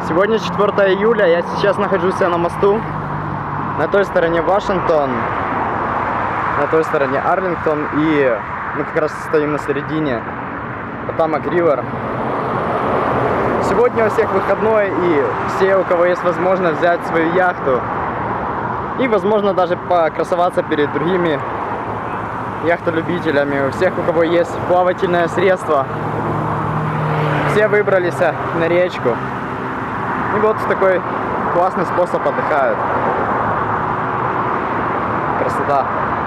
Сегодня 4 июля, я сейчас нахожусь на мосту. На той стороне Вашингтон, на той стороне Арлингтон, и мы как раз стоим на середине Потамак Ривер. Сегодня у всех выходной, и все, у кого есть возможность взять свою яхту и, возможно, даже покрасоваться перед другими яхтолюбителями, у всех, у кого есть плавательное средство, все выбрались на речку. И вот такой классный способ отдыхают. Красота.